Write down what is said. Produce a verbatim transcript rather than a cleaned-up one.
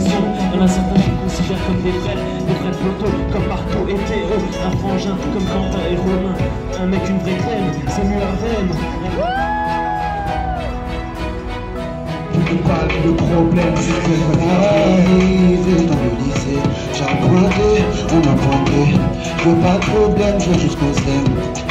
relation. Y'en a certains qui considèrent comme des frères, des frères photos, comme Marco et Théo. Un frangin comme Quentin et Romain. Un mec, une vraie crème, c'est mieux Arden. Je parle de problème, c'est que je arrivé dans le lycée. J'ai pointé, on m'a pointé. Je veux pas de problème, je veux juste qu'on s'aime.